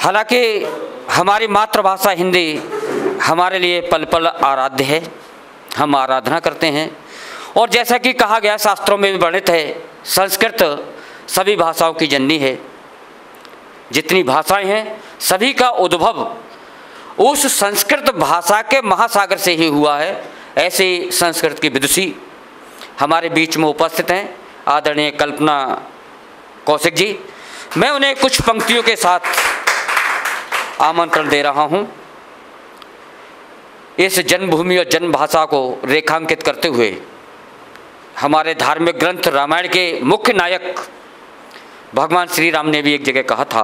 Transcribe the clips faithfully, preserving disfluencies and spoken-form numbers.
हालांकि हमारी मातृभाषा हिंदी हमारे लिए पल पल आराध्य है, हम आराधना करते हैं। और जैसा कि कहा गया शास्त्रों में भी वर्णित है, संस्कृत सभी भाषाओं की जननी है। जितनी भाषाएं हैं सभी का उद्भव उस संस्कृत भाषा के महासागर से ही हुआ है। ऐसे संस्कृत की विदुषी हमारे बीच में उपस्थित हैं, आदरणीय कल्पना कौशिक जी। मैं उन्हें कुछ पंक्तियों के साथ आमंत्रण दे रहा हूं। इस जन्मभूमि और जन्म भाषा को रेखांकित करते हुए हमारे धार्मिक ग्रंथ रामायण के मुख्य नायक भगवान श्री राम ने भी एक जगह कहा था,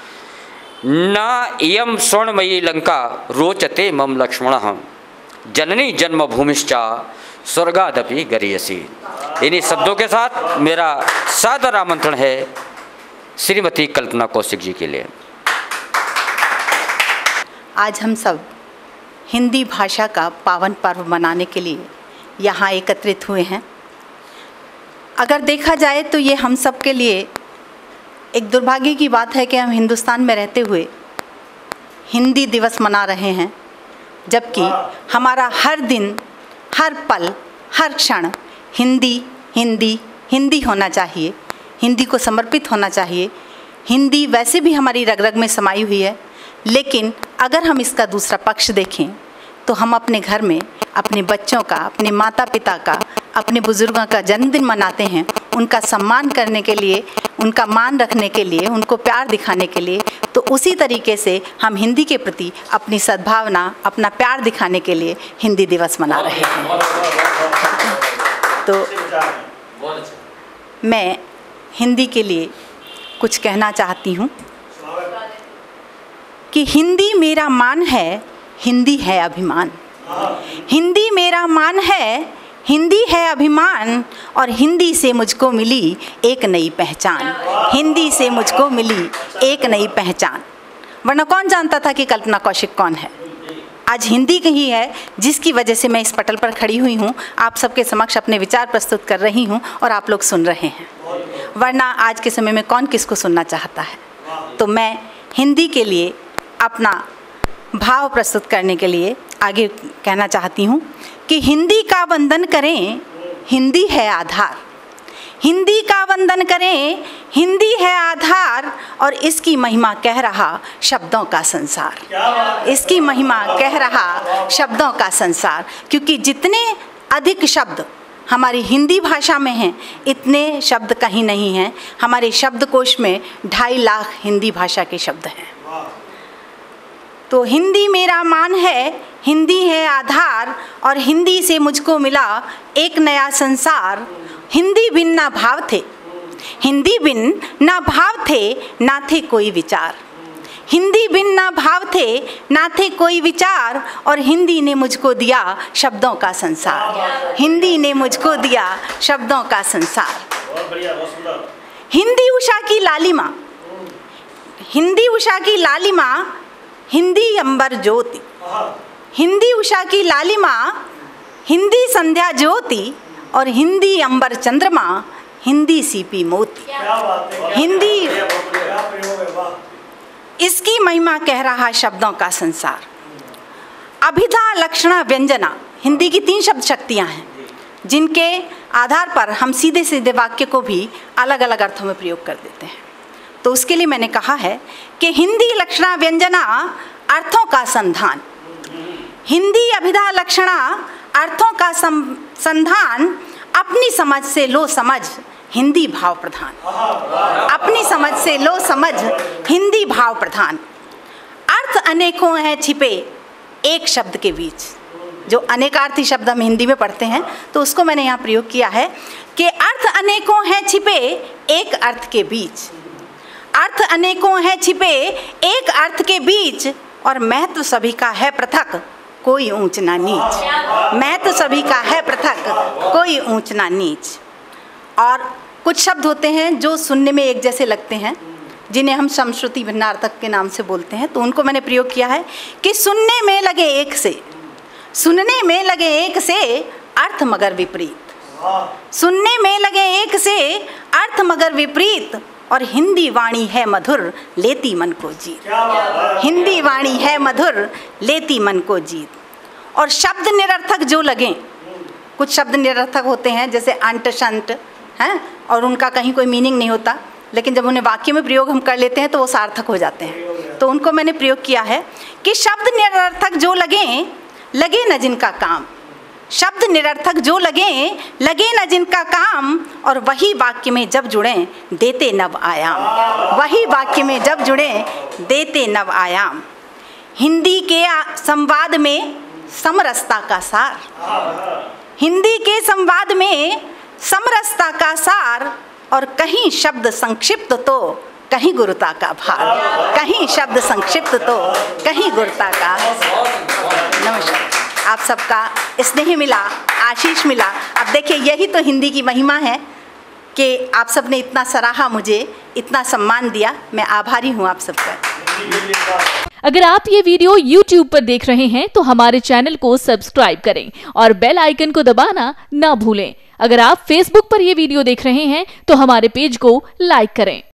न इयं स्वर्णमयी लंका रोचते मम लक्ष्मणः जननी जन्मभूमिश्चा स्वर्गादपि गरीयसी। इन्हीं शब्दों के साथ मेरा सादर आमंत्रण है श्रीमती कल्पना कौशिक जी के लिए। आज हम सब हिंदी भाषा का पावन पर्व मनाने के लिए यहाँ एकत्रित हुए हैं। अगर देखा जाए तो ये हम सब के लिए एक दुर्भाग्य की बात है कि हम हिंदुस्तान में रहते हुए हिंदी दिवस मना रहे हैं, जबकि हमारा हर दिन, हर पल, हर क्षण हिंदी हिंदी हिंदी होना चाहिए, हिंदी को समर्पित होना चाहिए। हिंदी वैसे भी हमारी रग रग में समाई हुई है, लेकिन अगर हम इसका दूसरा पक्ष देखें तो हम अपने घर में अपने बच्चों का, अपने माता पिता का, अपने बुज़ुर्गों का जन्मदिन मनाते हैं, उनका सम्मान करने के लिए, उनका मान रखने के लिए, उनको प्यार दिखाने के लिए। तो उसी तरीके से हम हिंदी के प्रति अपनी सद्भावना, अपना प्यार दिखाने के लिए हिंदी दिवस मना रहे हैं। तो मैं हिंदी के लिए कुछ कहना चाहती हूँ कि हिंदी मेरा मान है, हिंदी है अभिमान। हिंदी मेरा मान है, हिंदी है अभिमान, और हिंदी से मुझको मिली एक नई पहचान। हिंदी से मुझको मिली एक नई पहचान। वरना कौन जानता था कि कल्पना कौशिक कौन है। आज हिंदी कही है जिसकी वजह से मैं इस पटल पर खड़ी हुई हूँ, आप सबके समक्ष अपने विचार प्रस्तुत कर रही हूँ और आप लोग सुन रहे हैं। वरना आज के समय में कौन किसको सुनना चाहता है। तो मैं हिंदी के लिए अपना भाव प्रस्तुत करने के लिए आगे कहना चाहती हूँ कि हिंदी का वंदन करें, हिंदी है आधार। हिंदी का वंदन करें, हिंदी है आधार, और इसकी महिमा कह रहा शब्दों का संसार। इसकी महिमा कह रहा शब्दों का संसार, क्योंकि जितने अधिक शब्द हमारी हिंदी भाषा में हैं, इतने शब्द कहीं नहीं हैं। हमारे शब्दकोश में ढाई लाख हिंदी भाषा के शब्द हैं। तो हिंदी मेरा मान है, हिंदी है आधार, और हिंदी से मुझको मिला एक नया संसार। हिंदी बिन ना भाव थे, हिंदी बिन ना भाव थे, ना थे कोई विचार। हिंदी बिन ना भाव थे, ना थे कोई विचार, और हिंदी ने मुझको दिया शब्दों का संसार। हिंदी ने मुझको दिया शब्दों का संसार। हिंदी उषा की लालिमा, हिंदी उषा की लालिमा, हिंदी अंबर ज्योति। हिंदी उषा की लालिमा, हिंदी संध्या ज्योति, और हिंदी अंबर चंद्रमा, हिंदी सीपी मोती। हिंदी इसकी महिमा कह रहा शब्दों का संसार। अभिधा लक्षणा व्यंजना, हिंदी की तीन शब्द शक्तियाँ हैं, जिनके आधार पर हम सीधे सीधे वाक्य को भी अलग अलग अर्थों में प्रयोग कर देते हैं। तो उसके लिए मैंने कहा है कि हिंदी लक्षणा व्यंजना अर्थों का संधान। हिंदी अभिधा लक्षणा अर्थों का संधान, अपनी समझ से लो समझ, हिंदी भाव प्रधान। अपनी समझ से लो समझ, हिंदी भाव प्रधान। अर्थ अनेकों हैं छिपे एक शब्द के बीच। जो अनेकार्थी शब्द हम हिंदी में पढ़ते हैं, तो उसको मैंने यहाँ प्रयोग किया है कि अर्थ अनेकों हैं छिपे एक अर्थ के बीच। अर्थ अनेकों हैं छिपे एक अर्थ के बीच, और महत्व सभी का है पृथक, कोई ऊंच ना नीच। महत्व सभी का है पृथक, कोई ऊंच ना नीच। और कुछ शब्द होते हैं जो सुनने में एक जैसे लगते हैं, जिन्हें हम समश्रुति भिन्नार्थक के नाम से बोलते हैं। तो उनको मैंने प्रयोग किया है कि सुनने में लगे एक से, सुनने में लगे एक से, अर्थ मगर विपरीत। सुनने में लगे एक से, अर्थ मगर विपरीत, और हिंदी वाणी है मधुर लेती मन को जीत। हिंदी वाणी है मधुर लेती मन को जीत। और शब्द निरर्थक जो लगें, कुछ शब्द निरर्थक होते हैं जैसे अंट शंट हैं, और उनका कहीं कोई मीनिंग नहीं होता, लेकिन जब उन्हें वाक्य में प्रयोग हम कर लेते हैं तो वो सार्थक हो जाते हैं। तो उनको मैंने प्रयोग किया है कि शब्द निरर्थक जो लगें लगे न जिनका काम। शब्द निरर्थक जो लगें लगे न जिनका काम, और वही वाक्य में जब जुड़ें देते नव आयाम। वही वाक्य में जब जुड़ें देते नव आयाम। हिंदी के संवाद में समरसता का सार। हिंदी के संवाद में समरसता का सार, और कहीं शब्द संक्षिप्त तो कहीं गुरुता का भार। कहीं शब्द संक्षिप्त तो कहीं गुरुता का। नमस्कार। आप सबका स्नेह मिला, आशीष मिला। अब देखिए यही तो हिंदी की महिमा है कि आप सब ने इतना सराहा, मुझे इतना सम्मान दिया। मैं आभारी हूँ आप सबका। अगर आप ये वीडियो यूट्यूब पर देख रहे हैं तो हमारे चैनल को सब्सक्राइब करें और बेल आइकन को दबाना ना भूलें। अगर आप फेसबुक पर ये वीडियो देख रहे हैं तो हमारे पेज को लाइक करें।